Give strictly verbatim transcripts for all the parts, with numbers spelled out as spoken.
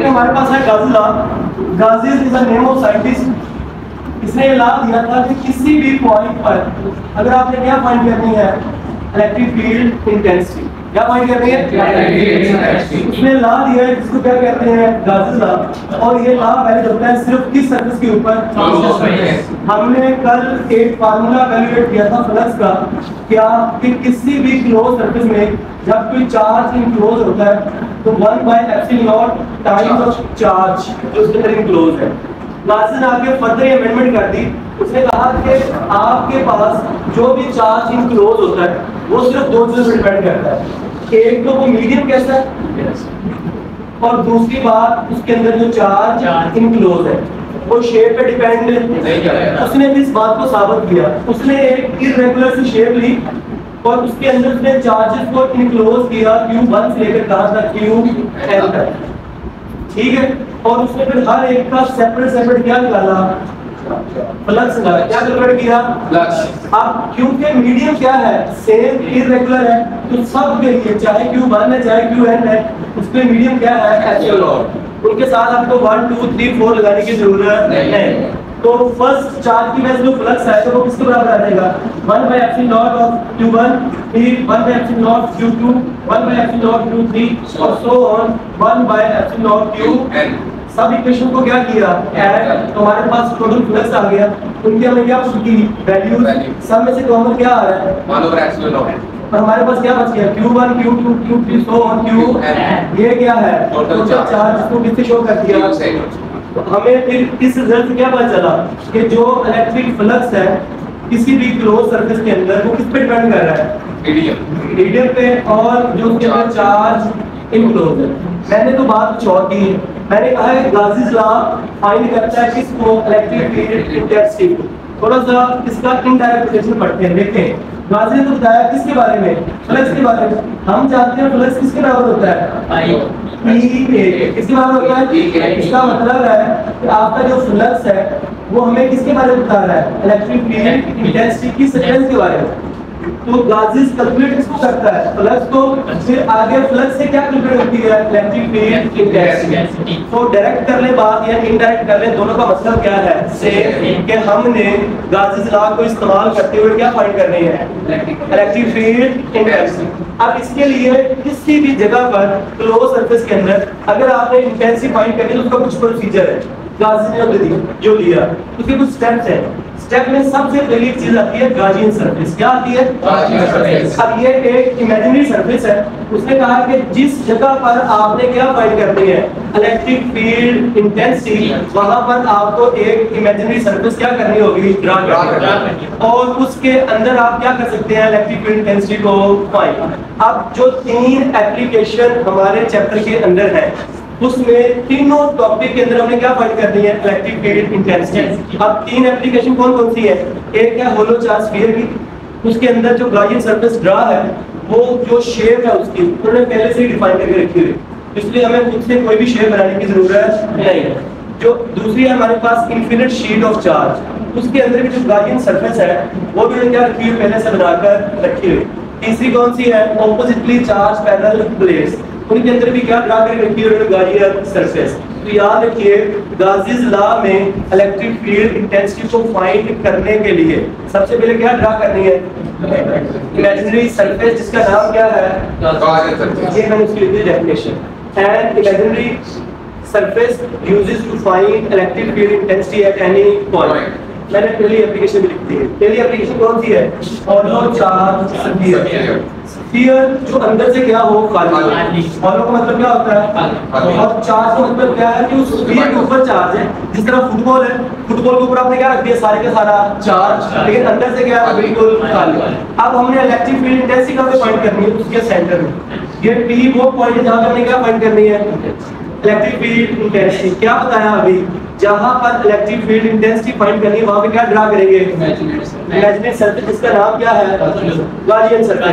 हमारे पास है Gauss law. Gauss is the name of scientist. इसने ये लॉ दिया था कि किसी भी पॉइंट पर अगर आपने क्या फाइंड करनी है, इलेक्ट्रिक फील्ड इंटेंसिटी, क्या फाइंड करनी है, उसने लॉ दिया है जिसको क्या कहते हैं, गाजी लॉ। और ये लॉ वैलिड होता है सिर्फ किस सरफेस के ऊपर। हमने कल एक फार्मूला वैल्यूएट किया था फ्लक्स का, क्या कि किसी भी क्लोज सरफेस में जब कोई चार्ज इनक्लोज होता है तो one by epsilon naught times charge जो उसके अंदर इनक्लोज है। गाजी ने आगे फर्दर अमेंडमेंट कर दी। उसने कहा कि आपके पास जो भी चार्ज इनक्लोज होता है वो सिर्फ दो चीजों पर डिपेंड करता है, एक तो वो मीडियम कैसा है और दूसरी बात उसके अंदर जो चार्ज इनक्लोज है वो शेप पे डिपेंड नहीं करेगा। उसने भी इस बात को साबित किया। उसने एक इररेगुलर सी शेप ली और उसके अंदर उसने चार्जेस को इनक्लोज किया क्यू वन से लेकर कहां तक, क्यू एन तक, ठीक है। और उसने फिर हर एक का सेपरेट सेपरेट क्या निकाला, फ्लक्स निकाला। क्या कैलकुलेट किया, फ्लक्स। अब क्योंकि मीडियम क्या है, सेम इररेगुलर है, तो सब के लिए चाहे क्यू वन है चाहे क्यू एन है उसके मीडियम क्या है, एप्सिलॉन। उनके साथ आपको वन टू थ्री फोर लगाने की जरूरत नहीं है। तो फर्स्ट चार्ज की वैल्यू जो फ्लक्स है तो वो किसके बराबर आ जाएगा, one by epsilon naught of Q one, फिर one by epsilon naught Q two, one by epsilon naught Q three और so on one by epsilon naught Q N. सब इक्वेशन को क्या किया, ऐड, तो हमारे पास टोटल फ्लक्स आ गया। उनके हमें क्या उनकी वैल्यूज, सब में से कॉमन क्या आ रहा है, वन ओवर एप्सिलॉन नॉट। और हमारे पास क्या बच गया, Q one, Q two, Q three, so on Q N. ये क्या है, टोटल चार्ज को किससे शो कर दिया। तो हमें फिर इस रिजल्ट से क्या पता चला कि जो इलेक्ट्रिक फ्लक्स है किसी भी क्लोज सरफेस के अंदर वो किस पे डिपेंड कर रहा है, मीडियम मीडियम पे, और जो उसके अंदर चार्ज इनक्लोज है। मैंने तो बात कुछ और की, मैंने कहा है गाजीज लॉ फाइंड करता है किसको, इलेक्ट्रिक फील्ड इंटेंसिटी को। थोड़ा सा इसका इनडायरेक्ट रिलेशन पढ़ते हैं। देखें गाजी ने तो बताया किसके बारे में, फ्लक्स के बारे में। हम जानते हैं फ्लक्स किसके बराबर होता है, किसके बराबर होता है। इसका मतलब है कि आपका जो फ्लक्स है वो हमें किसके बारे में बता रहा है, इलेक्ट्रिक फील्ड इंटेंसिटी की सीक्वेंस के बारे में। तो गाजीज कैलकुलेट किसको करता है, फ्लक्स को। फिर आगे फ्लक्स से क्या कैलकुलेट होती है, इलेक्ट्रिक फील्ड इंटेंसिटी। तो डायरेक्ट कर ले बात या इनडायरेक्ट कर ले, दोनों का मतलब क्या है, सेम, कि हमने गाजीज लॉ को इस्तेमाल करते हुए क्या फाइंड करनी है, इलेक्ट्रिक फील्ड इंटेंसिटी। अब इसके लिए किसी भी जगह पर क्लोज सरफेस के अंदर अगर आपने इंटेंसिटी फाइंड करनी है तो उसका कुछ प्रोसीजर है, गाजी ने जो लिया उसके कुछ स्टेप्स हैं। स्टेप में सबसे पहली चीज आती है गाजियन सरफेस। क्या आती है, गाजियन सरफेस। अब ये एक इमेजिनरी सरफेस है। उसने कहा कि जिस जगह पर आपने क्या फाइंड करनी है, इलेक्ट्रिक फील्ड इंटेंसिटी, वहां पर आपको एक इमेजिनरी सरफेस क्या करनी होगी, ड्रा करनी। और उसके अंदर आप क्या कर सकते हैं, इलेक्ट्रिक फील्ड इंटेंसिटी को फाइंड। अब जो तीन एप्लीकेशन हमारे चैप्टर के अंदर है उसमें तीनों टॉपिक के अंदर हमने क्या फाइंड करनी है, इलेक्ट्रिक फील्ड इंटेंसिटी। अब तीन एप्लीकेशन कौन कौन सी है, एक है होलो चार्ज स्फीयर की, उसके अंदर जो गाजियन सरफेस ड्रा है वो जो शेप है उसकी उन्होंने पहले से ही डिफाइन करके रखी हुई, इसलिए हमें खुद से कोई भी शेप बनाने की जरूरत नहीं है। जो दूसरी है हमारे पास इनफिनिट शीट ऑफ चार्ज, उसके अंदर भी जो गाजियन सरफेस है वो भी क्या रखी हुई, पहले से बनाकर रखी हुई। तीसरी कौन सी है, ऑपोजिटली चार्ज पैरेलल प्लेट्स, उनके अंदर भी क्या ड्रा करके रखी है, गाजियन सरफेस। तो याद रखिए गाजीज लॉ में इलेक्ट्रिक फील्ड इंटेंसिटी को फाइंड करने के लिए सबसे पहले क्या ड्रा करनी है, इमेजिनरी सरफेस जिसका नाम क्या है, गाजियन सरफेस। ये मैंने उसकी लिखी definition. And imaginary surface uses to find electric field intensity at any point. मैंने पहली एप्लीकेशन भी लिख दी है। पहली एप्लीकेशन कौन सी है, होलो चार्ज स्फीयर। स्फीयर जो अंदर से क्या हो, खाली। होलो का मतलब क्या होता है, और चार्ज का मतलब क्या है कि उस स्फीयर के ऊपर चार्ज है। जिस तरह फुटबॉल है, फुटबॉल के ऊपर आपने क्या रख दिया, सारे का सारा चार्ज, लेकिन अंदर से क्या है, बिल्कुल खाली। अब हमने इलेक्ट्रिक फील्ड इंटेंसिटी कहां पे फाइंड करनी है, उसके सेंटर में। ये पी वो पॉइंट है जहां पे हमने क्या फाइंड करनी है, इलेक्ट्रिक फील्ड इंटेंसिटी। क्या बताया अभी, जहां पर इलेक्ट्रिक फील्ड इंटेंसिटी फाइंड करनी है वहां पे क्या ड्रा करेंगे, इमेजिनरी सरफेस जिसका नाम क्या है, गाजियन सरफेस।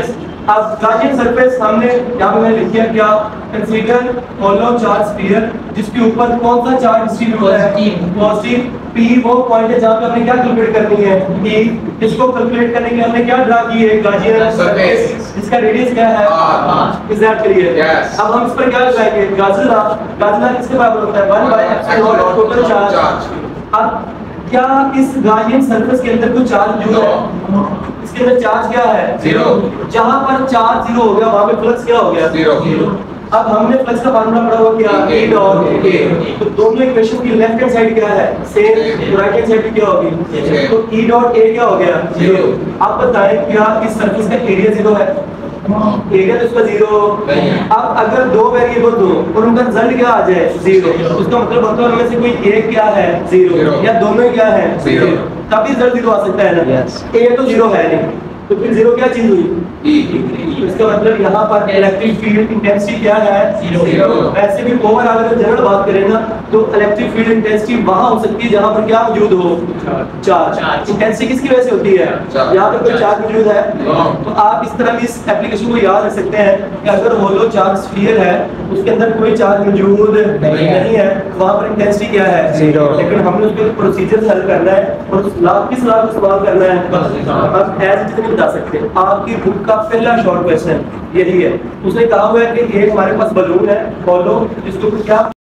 अब गाजियन सरफेस हमने यहाँ पे मैंने लिख दिया क्या, कंसीडर होलो चार्ज स्फीयर जिसके ऊपर कौन सा चार्ज डिस्ट्रीब्यूट है, पॉजिटिव। P वो पॉइंट है जहाँ पे हमने क्या कैलकुलेट करनी है, P। इसको कैलकुलेट करने के लिए हमने क्या ड्रा की है, गाजियन सरफेस जिसका रेडियस क्या है, इज दैट क्लियर? अब हम इस पर क्या लगाएंगे, गाजिला। गाजिला किसके बराबर होता है, one by epsilon naught total charge. अब क्या इस गाजियन सरफेस के अंदर कोई चार्ज मौजूद है, इसके अंदर चार्ज क्या है, जीरो। जहां पर चार्ज जीरो हो गया वहां पे फ्लक्स क्या हो गया, जीरो। अब हमने फ्लक्स का फार्मूला पढ़ा हुआ क्या, E डॉट A। तो दोनों इक्वेशन की लेफ्ट हैंड साइड क्या है, सेम, राइट हैंड साइड क्या होगी, तो E डॉट A क्या हो गया, जीरो। अब बताएं क्या इस सरफेस का एरिया जीरो है, एरिया तो इसका जीरो। अब अगर दो वेरिएबल दो और उनका रिजल्ट क्या आ जाए, जीरो, उसका मतलब होता है उनमें से कोई एक क्या है, जीरो, या दोनों ही क्या है, जीरो, तभी रिजल्ट जीरो आ सकता है ना। ए तो जीरो है नहीं, तो फिर जीरो क्या चीज हुई, E। तो इसका मतलब यहाँ पर इलेक्ट्रिक फील्ड इंटेंसिटी क्या है, जीरो। वैसे भी ओवरऑल अगर जनरल बात करें ना तो इलेक्ट्रिक फील्ड इंटेंसिटी वहां हो सकती है जहां पर क्या मौजूद हो, चार्ज। इंटेंसिटी किसकी वजह से होती है, यहाँ पर कोई चार्ज मौजूद है। तो आप इस तरह भी इस एप्लीकेशन को याद रख सकते हैं कि अगर होलो चार्ज स्फीयर है उसके अंदर कोई चार्ज मौजूद नहीं है, वहां पर इंटेंसिटी क्या है, जीरो। लेकिन हमने उसके प्रोसीजर हल करना है और उस लॉ किस लॉ को इस्तेमाल करना है, अब एज इट इज बता सकते हैं। आपकी बुक का पहला शॉर्ट क्वेश्चन यही है, उसने कहा हुआ है कि एक हमारे पास बलून है होलो जिसको क्या